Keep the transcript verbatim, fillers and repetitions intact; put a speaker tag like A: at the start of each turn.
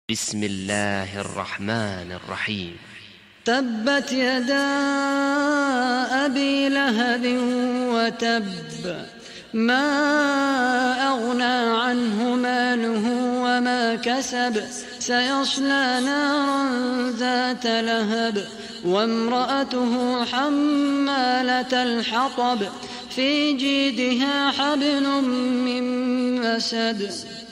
A: بسم الله الرحمن الرحيم.
B: تبت يدا أبي لهب وتب، ما أغنى عنه ماله وما كسب، سيصلى نارا ذات لهب وامرأته حمالة الحطب، في جيدها حبل من مسد.